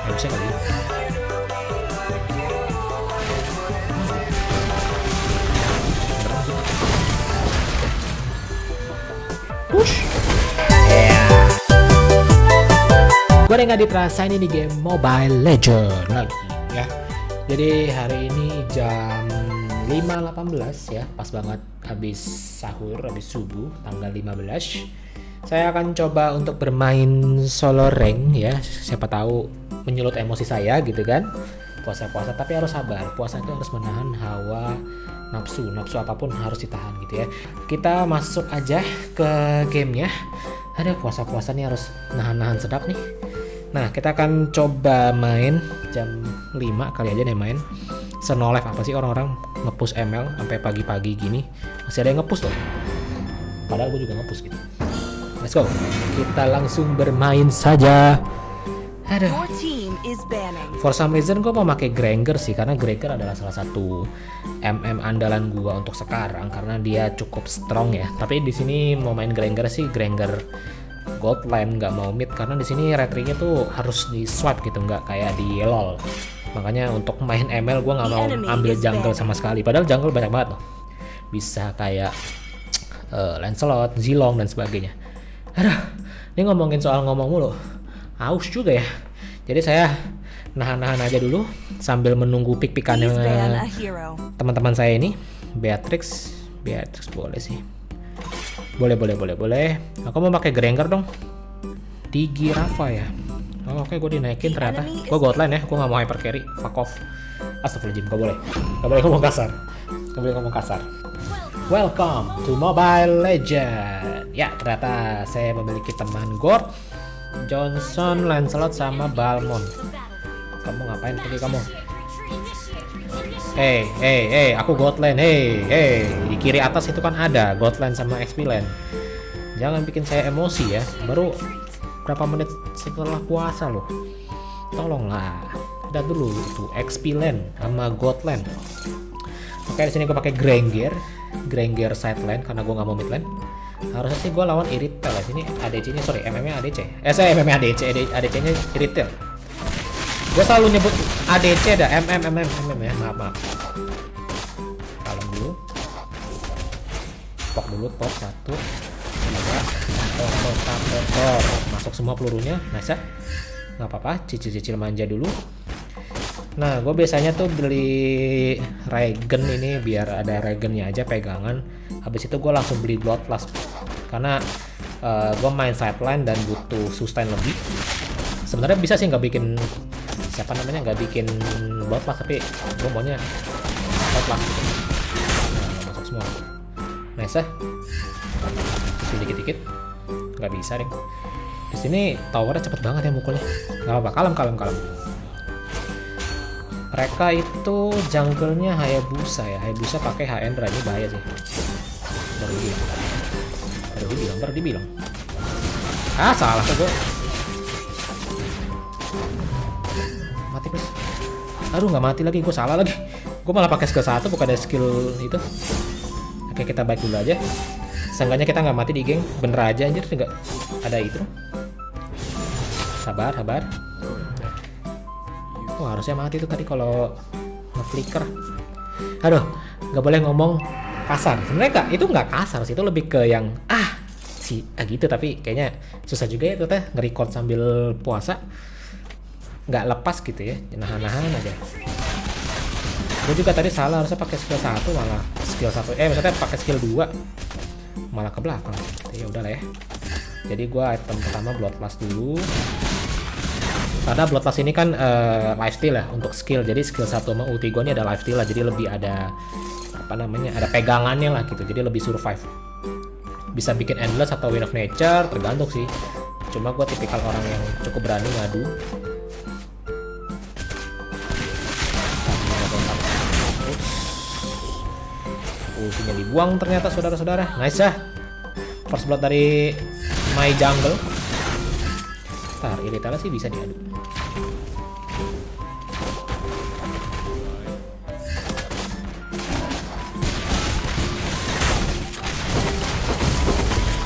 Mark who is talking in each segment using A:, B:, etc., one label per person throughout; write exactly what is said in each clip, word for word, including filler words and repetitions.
A: Harusnya kali. Push. Yeah. Gue udah nggak diterasa ini di game Mobile Legends lagi ya. Jadi hari ini jam lima delapan belas ya, pas banget habis sahur, habis subuh tanggal lima belas. Saya akan coba untuk bermain solo rank ya. Siapa tahu menyulut emosi saya gitu kan. Puasa-puasa tapi harus sabar. Puasa itu harus menahan hawa nafsu, nafsu apapun harus ditahan gitu ya. Kita masuk aja ke gamenya. Ada puasa-puasa nih harus nahan-nahan sedap nih. Nah, kita akan coba main jam lima kali aja nih main. Senolef apa sih orang-orang ngepush M L sampai pagi-pagi gini. Masih ada yang ngepush loh. Padahal gue juga ngepush gitu. Let's go. Kita langsung bermain saja. Aduh. For some reason gue mau pakai Granger sih, karena Granger adalah salah satu M M andalan gue untuk sekarang karena dia cukup strong ya. Tapi di sini mau main Granger sih, Granger Gold Line, nggak mau mid karena di sini retry-nya tuh harus di swipe gitu, nggak kayak di LoL. Makanya untuk main M L gue nggak mau ambil jungle sama sekali. Padahal jungle banyak banget loh. Bisa kayak uh, Lancelot, Zilong dan sebagainya. Aduh, ini ngomongin soal ngomong mulu, aus juga ya. Jadi saya nahan-nahan aja dulu sambil menunggu pik-pikannya teman-teman saya ini. Beatrix, Beatrix boleh sih. Boleh, boleh, boleh, boleh. Aku mau pakai Granger dong. Digi Rafa ya. Oh, oke, okay, gue dinaikin ternyata. Gue Godline ya, gue gak mau hyper carry. Fuck off. Astagfirullahaladzim, gak boleh. Gak boleh ngomong kasar. Gak boleh ngomong kasar. Welcome to Mobile Legends. Ya, ternyata saya memiliki teman God, Johnson, Lancelot, sama Balmond. Kamu ngapain pergi kamu? Hey, hey, hey, aku Godland. Hey, hey, di kiri atas itu kan ada Godland sama X P Land. Jangan bikin saya emosi ya. Baru berapa menit setelah puasa loh. Tolonglah. Udah dulu itu X P Land sama Godland. Oke, di sini gue pakai Granger, Granger side lane karena gue nggak mau mid lane. Harusnya sih gue lawan Iritel ya. Sini A D C-nya, sorry, M M-nya A D C. Eh, saya M M-nya A D C, A D C-nya Iritel. Gue selalu nyebut A D C dah, M M, M M, M M ya, maaf, maaf. Kalem dulu. Pok dulu, pok, satu. Dua, tor, tor, tor, tor. Masuk semua pelurunya, nice ya. Nggak apa-apa, cicil-cicil manja dulu. Nah, gue biasanya tuh beli regen ini biar ada regennya aja pegangan. Habis itu gue langsung beli Bloodlust karena uh, gue main sideline dan butuh sustain lebih. Sebenarnya bisa sih nggak bikin siapa namanya nggak bikin Bloodlust, tapi gue maunya Bloodlust gitu. Nah, masuk semua. Nice ya. Sedikit-dikit nggak bisa deh. Di sini towernya cepet banget ya mukulnya. Nggak apa-apa, kalem kalem kalem. Mereka itu jungle-nya Hayabusa ya. Hayabusa pakai H N R A, ini bahaya sih. Baru dibilang. Baru dibilang, baru dibilang. Ah, salah tuh gue. Mati please. Aduh, nggak mati lagi, gue salah lagi. Gue malah pakai skill satu bukan ada skill itu. Oke, kita baik dulu aja. Seenggaknya kita nggak mati di geng. Bener aja anjir, nggak ada itu. Sabar, sabar. Wah, harusnya mati tuh tadi kalau nge-flicker. Aduh, nggak boleh ngomong kasar. Sebenarnya nggak, itu nggak kasar sih, itu lebih ke yang ah sih ah gitu. Tapi kayaknya susah juga ya tuh teh nge-record sambil puasa, nggak lepas gitu ya, nahan-nahan aja. Gue juga tadi salah, harusnya pakai skill satu malah skill satu. Eh, maksudnya pakai skill dua malah ke belakang. Ya udah lah ya. Jadi gue item pertama Bloodlust dulu. Karena Bloodlust ini kan uh, lifesteal ya untuk skill. Jadi skill satu sama ulti gue ini ada lifesteal lah. Jadi lebih ada apa namanya, ada pegangannya lah gitu. Jadi lebih survive. Bisa bikin endless atau win of nature, tergantung sih. Cuma gue tipikal orang yang cukup berani ngadu. Ultinya dibuang ternyata saudara-saudara. Nice ya. First blood dari my jungle. Ntar Iritel sih bisa diadu.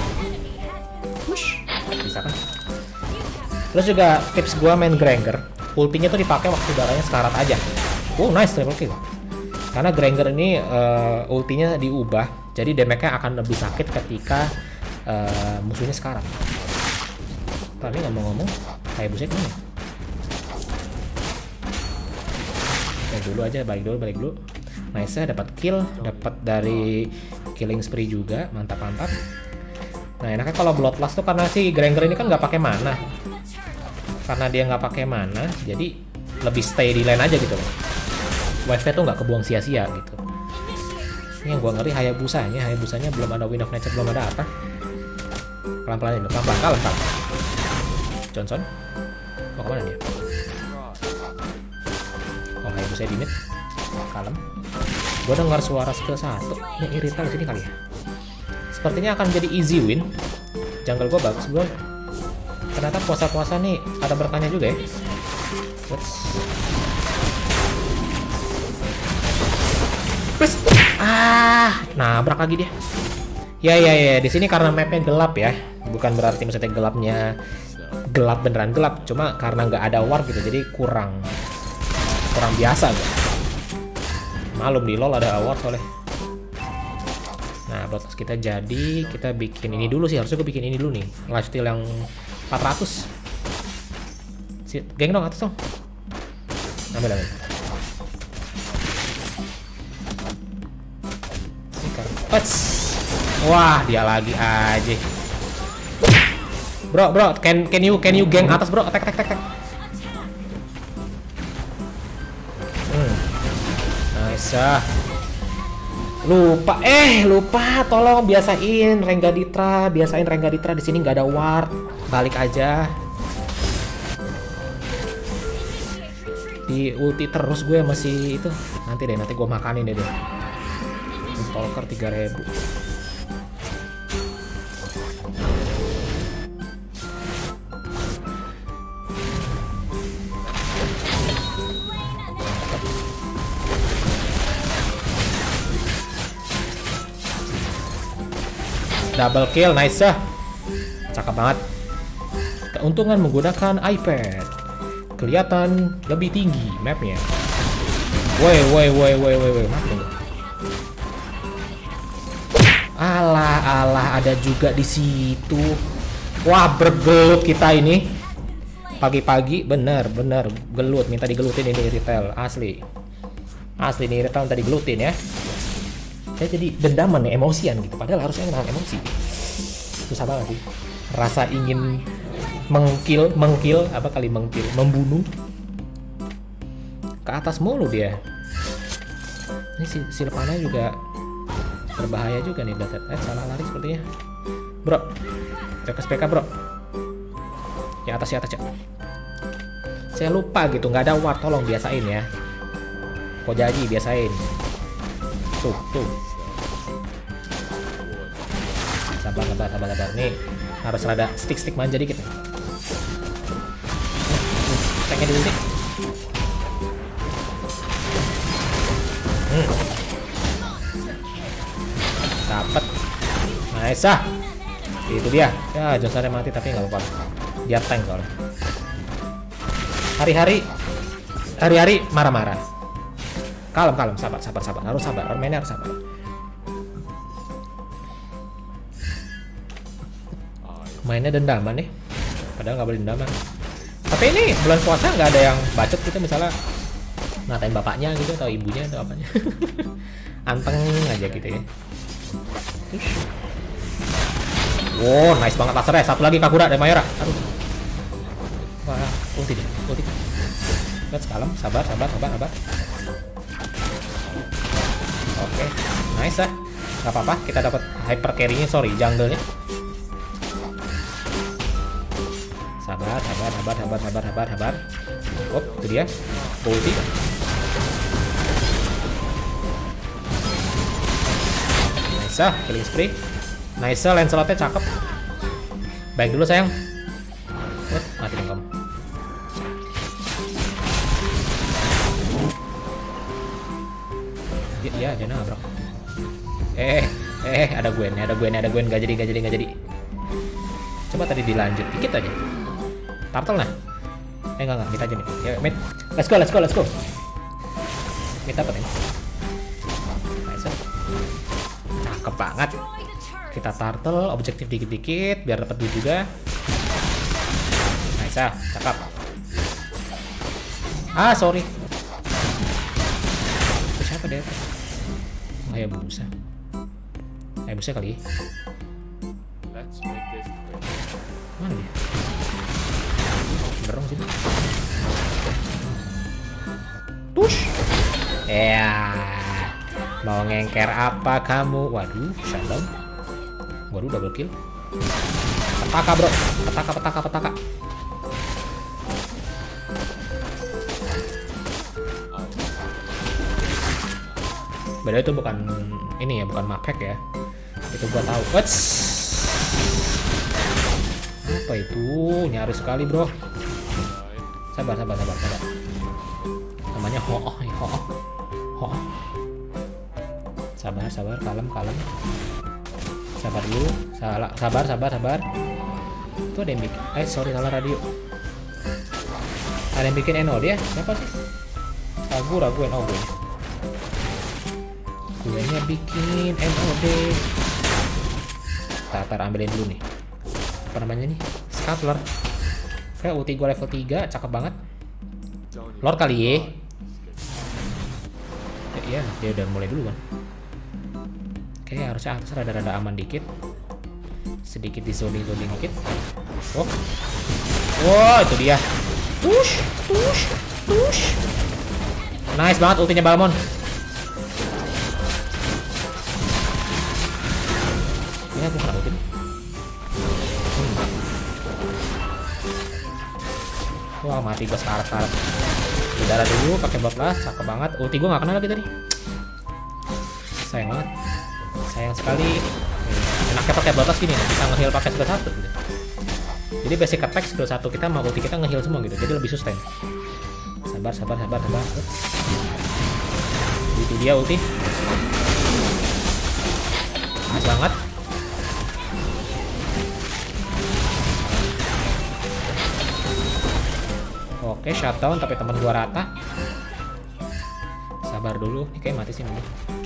A: Bisa kan? Terus juga tips gua main Granger, ultinya tuh dipakai waktu darahnya sekarat aja. Oh nice, triple kill. Karena Granger ini uh, ultinya diubah, jadi damage-nya akan lebih sakit ketika uh, musuhnya sekarat. Tadi ngomong-ngomong, kayak busnya gimana? Balik dulu aja, balik dulu, balik dulu. Nice, dapat kill, dapat dari killing spree juga, mantap-mantap. Nah enaknya kalau Bloodlust tuh karena si Granger ini kan nggak pakai mana, karena dia nggak pakai mana, jadi lebih stay di lane aja gitu loh. Wave-nya tuh nggak kebuang sia-sia gitu. Ini yang gua ngeri Hayabusanya, Hayabusanya belum ada Wind of Nature, belum ada apa. Pelan-pelan ini, pelan-pelan, kalem, kalem. Johnson, mau kemana dia? Oh Hayabusa di mid, kalem. Gua dengar suara skill satu, ini Irithel sini kali ya. Sepertinya akan jadi easy win. Jungle gue bagus, gue ternyata puasa-puasa nih ada berkahnya juga ya. Terus ah nabrak lagi dia. Ya ya ya, di sini karena mapnya gelap ya, bukan berarti maksudnya gelapnya gelap beneran gelap, cuma karena nggak ada war gitu, jadi kurang kurang biasa gitu. Malum di LoL ada war soalnya. Nah, Bloodlust kita jadi, kita bikin ini dulu sih, harusnya gue bikin ini dulu nih, lifesteal yang empat ratus. Si, geng dong, atas dong. Ambil, ambil. Pets. Wah, dia lagi aja. Bro, bro, can can you can you geng atas bro, attack, attack, attack. Hmm. Nice. Lupa, eh lupa, tolong biasain Renggaditra, biasain Renggaditra di sini nggak ada ward, balik aja. Di ulti terus gue masih itu, nanti deh, nanti gue makanin deh deh. Stalker tiga ribu. Double kill, nice ya. Cakep banget. Keuntungan menggunakan iPad. Kelihatan lebih tinggi mapnya. Woi, woi, woi, woi, woi, woi, mati dong. Alah, alah, ada juga di situ. Wah, bergelut kita ini. Pagi-pagi, bener, bener, gelut. Minta digelutin ini Irithel, asli. Asli nih Irithel tadi gelutin ya. Saya jadi dendaman nih, emosian gitu, padahal harusnya menahan emosi. Susah banget sih, rasa ingin mengkill, mengkill apa kali mengkill, membunuh ke atas mulu dia. Ini si Sylvana juga berbahaya juga nih, Blatet. Eh salah lari sepertinya, bro. Request P K bro, yang atas ya atas ya. Saya lupa gitu, nggak ada ward, tolong biasain ya. Kok jadi biasain. Tuh tuh. Sabar, sabar, sabar, sabar. Nih harus rada stick-stick manja dikit. Teknya dulu nih. Hmm. Dapat. Nice ah. Itu dia. Ya, Johnson mati tapi nggak apa-apa. Dia tank soalnya. Hari-hari, hari-hari marah-marah. Kalem, kalem, sabar, sabar, sabar. Harus sabar. Mainnya harus sabar. Mainnya dendaman nih, padahal nggak boleh dendaman. Tapi ini bulan puasa nggak ada yang bacot gitu, misalnya ngatain bapaknya gitu atau ibunya atau apanya. Anteng aja gitu ya. Wow, nice banget lasernya. Satu lagi Kagura dari Mayora. Aduh. Wah, ulti deh, ulti. Let's kalem, sabar, sabar, sabar, sabar. Oke, nice ah. Gak apa-apa, kita dapat hyper carry-nya, sorry, jungle-nya. Sabar, sabar, sabar, sabar, sabar, sabar, sabar. Hop, itu dia. Ulti. Nice, killing spree. Nice, Lancelot-nya cakep. Baik dulu sayang. What? Mati dong kamu. Dia, dia, dia nabrak. Eh, eh, ada Gwen, ada Gwen, ada Gwen. Gak jadi, gak jadi, gak jadi. Coba tadi dilanjut dikit aja. Turtle nah. Eh enggak enggak, mid aja nih. Ya mid. Let's go, let's go, let's go. Mid apa nih? Nice. Cakep banget. Kita turtle, objektif dikit-dikit biar dapat duit juga. Nice, cakep. Ah, sorry. Itu siapa dia? Hayabusa. Hayabusa kali. Mana dia? Berong sih. Tush. Ya. Mau ngengker apa kamu? Waduh, shutdown. Waduh, double kill. Petaka, bro. Petaka, petaka, petaka. Beda itu bukan ini ya, bukan mapek ya. Itu gua tahu. What's apa itu? Nyaris sekali, bro. Sabar, sabar, sabar, sabar. Namanya Ho-Oh, Ho-Oh. Ho-Oh. Sabar, sabar, kalem, kalem. Sabar dulu. Salah, sabar, sabar, sabar. Itu ada yang bikin. Eh, sorry, salah radio. Ada yang bikin N O D ya? Siapa sih? Ragu, ragu N O D. Gue nya bikin N O D. Tatar ambilin dulu nih. Apa namanya nih? Scuttler. Oke, ulti gue level tiga, cakep banget. Lord kali ya. Ya, iya, dia udah mulai dulu kan. Oke, harusnya atas rada-rada aman dikit. Sedikit di zoning zoning dikit. Oh. Wow, itu dia. Push, push, push. Nice banget ultinya Balmon. Ya, aku pernah ulti. Hmm. Wah, mati gue sekarang-sekarang. Udara dulu, pakai bot lah, cakep banget. Ulti gue nggak kena lagi tadi. Sayang banget. Sayang sekali. Enaknya pakai bot gini, bisa nge-heal pakai skill satu gitu. Jadi basic attack skill satu kita mau ulti kita nge-heal semua gitu. Jadi lebih sustain. Sabar, sabar, sabar, sabar. Itu dia ulti. Nice banget. Oke, shutdown tapi teman gua rata. Sabar dulu, ini kayak mati sih nih.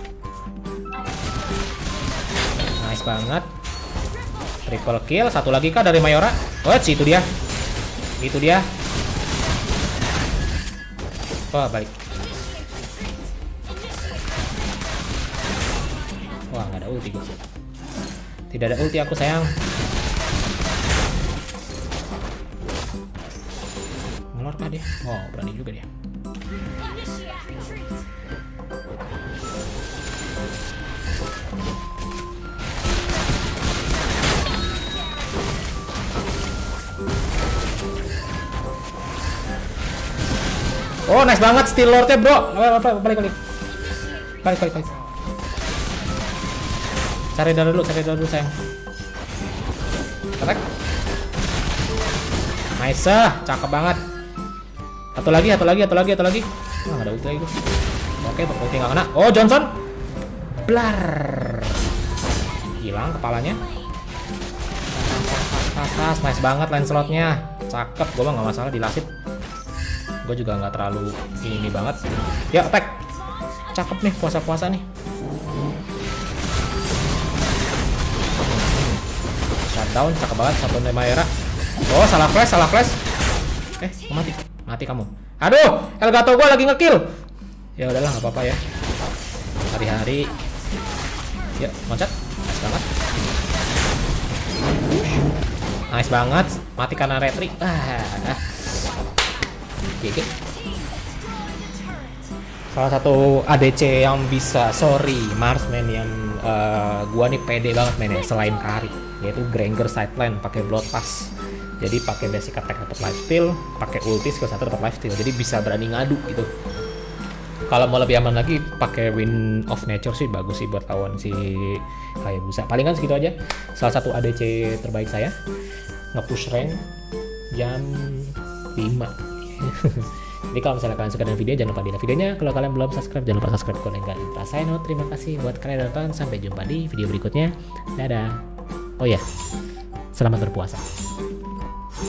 A: Nice banget. Triple kill, satu lagi kah dari Mayora? Oh, itu dia. Itu dia. Wah, balik. Wah, nggak ada ulti gua. Tidak ada ulti aku, sayang. Ngelor kah dia? Oh, berani juga dia. Oh, nice banget steal lordnya, bro. Balik, balik. Balik, balik, balik. Cari darah dulu, cari darah dulu, sayang. Attack. Nice, cakep banget. Satu lagi, satu lagi, satu lagi, satu lagi. Ah, nggak ada ulti lagi. Oke, ulti nggak kena. Oh, Johnson. Blar. Hilang kepalanya. Tas, tas, nice banget Lancelotnya. Cakep, gue mah nggak masalah dilasit. Gue juga nggak terlalu ini, ini banget. Ya, attack. Cakep nih, puasa-puasa nih. Shutdown, cakep banget. Satu Mayora. Oh, salah flash, salah flash. Eh, mati. Mati kamu. Aduh, Elgato gue lagi ngekill. Ya udahlah, nggak apa-apa ya. Hari-hari. Ya, loncat. Nice banget. Nice banget. Mati karena retri. Ah. G G. Salah satu A D C yang bisa, sorry, Marsman yang uh, gua nih pede banget mainnya selain Kari, yaitu Granger Sideline pakai Blood Pass. Jadi pakai basic attack dapat lifesteal, pakai ulti skill satu dapat lifesteal. Jadi bisa berani ngadu gitu. Kalau mau lebih aman lagi pakai Wind of Nature sih bagus sih buat lawan si Hayabusa. Palingan segitu aja. Salah satu A D C terbaik saya. Nge-push rank jam lima. Jadi kalau misalnya kalian suka dengan video, jangan lupa di like videonya. Kalau kalian belum subscribe, jangan lupa subscribe ke link saya. Terima kasih buat kalian yang nonton. Sampai jumpa di video berikutnya. Dadah. Oh ya, selamat berpuasa.